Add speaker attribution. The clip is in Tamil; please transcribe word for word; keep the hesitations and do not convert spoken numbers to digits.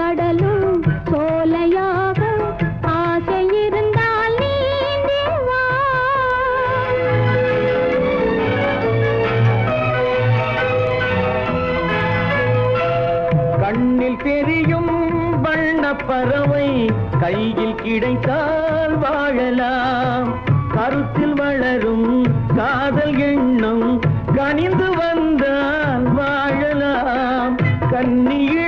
Speaker 1: கடலும் சோலையாக ஆசை இருந்தால் நீந்தி வா.
Speaker 2: கண்ணில் தெரியும் வண்ண பறவை கையில் கிடைத்தால் வாழலாம். கருத்தில் வளரும் காதல் எண்ணம் கனிந்து வந்தால் வாழலாம். கண்ணியில்